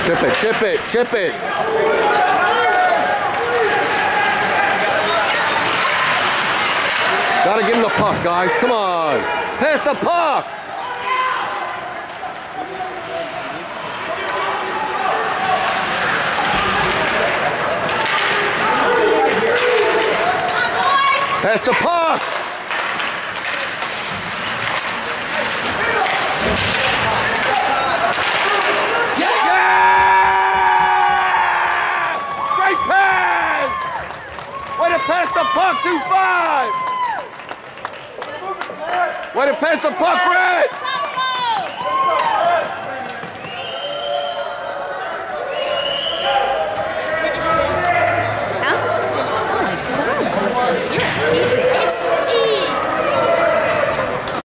Chip it, chip it, chip it. Gotta give him the puck, guys. Come on. Pass the puck. Pass the puck. Great pass! Way to pass the puck, 2-5! Way to pass the puck, Red!